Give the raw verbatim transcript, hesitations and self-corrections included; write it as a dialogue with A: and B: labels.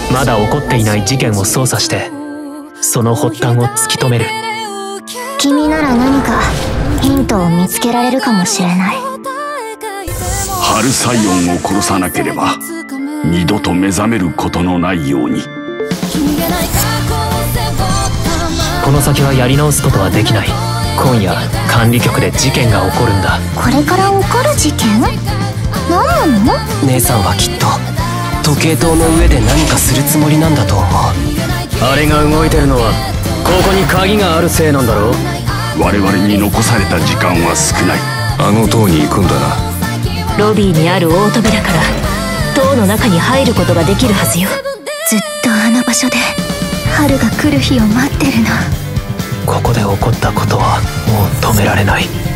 A: まだ起こっていない事件を捜査してその発端を突き止める。
B: 君なら何かヒントを見つけられるかもしれない。
C: ハルサイオンを殺さなければ二度と目覚めることのないように。
A: この先はやり直すことはできない。今夜管理局で事件が起こるんだ。
B: これから起こる事件？何なの？
D: 姉さんはきっと時計塔の上で何かするつもりなんだと思う。
E: あれが動いてるのはここに鍵があるせいなんだろう。
C: 我々に残された時間は少ない。
F: あの塔に行くんだな。
G: ロビーにある大扉から塔の中に入ることができるはずよ。
B: ずっとあの場所で春が来る日を待ってるの。
A: ここで起こったことはもう止められない。